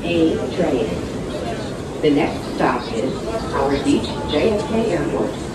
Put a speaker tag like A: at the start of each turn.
A: A train. The next stop is Howard Beach JFK Airport.